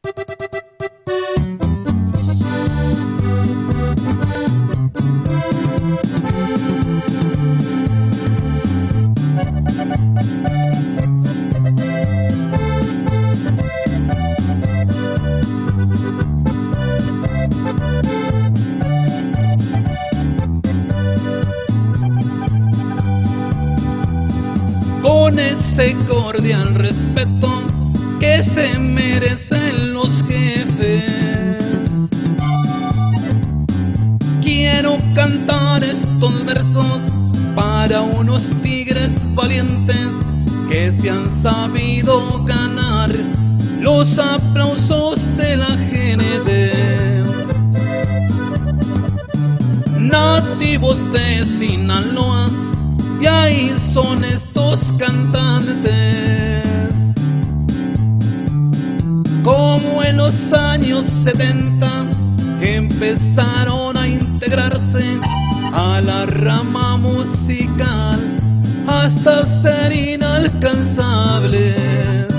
Con ese cordial respeto que se merecen los jefes, quiero cantar estos versos para unos tigres valientes que se han sabido ganar los aplausos de la gente. Nativos de Sinaloa, y ahí son estos cantantes. Como en los años 70 empezaron a integrarse a la rama musical hasta ser inalcanzables.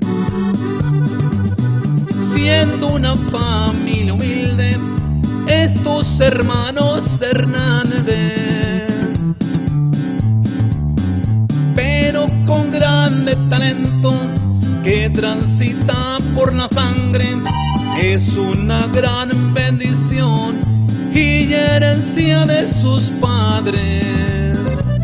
Siendo una familia humilde, estos hermanos Hernández, con grande talento que transita por la sangre, es una gran bendición y herencia de sus padres.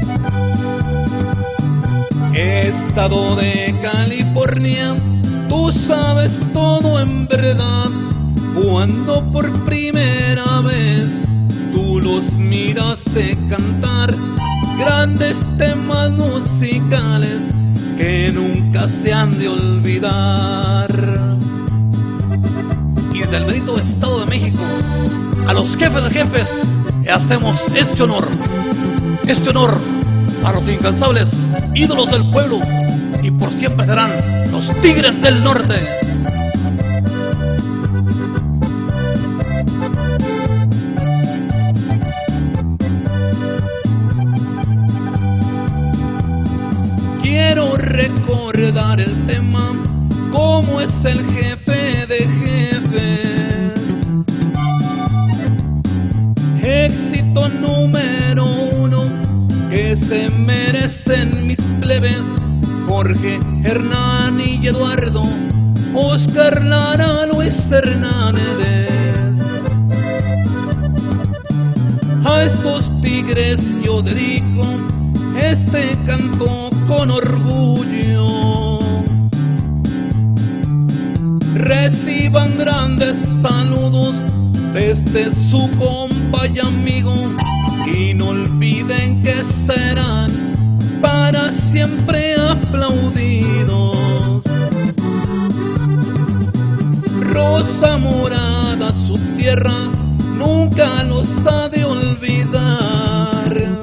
Estado de California, tú sabes todo en verdad, cuando por primera vez tú los miraste cantar grandes temas musicales que nunca se han de olvidar. Y desde el bendito Estado de México, a los jefes de jefes, hacemos este honor a los incansables ídolos del pueblo, y por siempre serán los Tigres del Norte. Quiero recordar el tema, cómo es el jefe de jefes. Éxito número 1 que se merecen mis plebes: Jorge, Hernán y Eduardo, Oscar Lara, Luis Hernández. A estos tigres yo dedico este canto con orgullo. Reciban grandes saludos desde su compa y amigo, y no olviden que serán para siempre aplaudidos. Rosa Morada, su tierra nunca los ha de olvidar,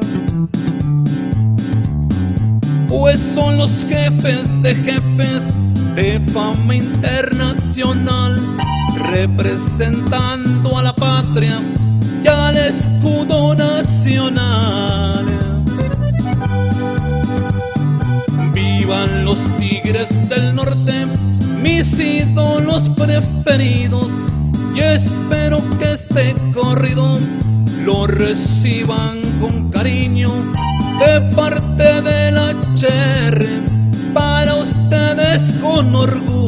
pues son los jefes de fama internacional, representando a la patria y al escudo nacional. Vivan los Tigres del Norte, mis ídolos preferidos, y espero que este corrido lo reciban con cariño de parte del HR, para ustedes con orgullo.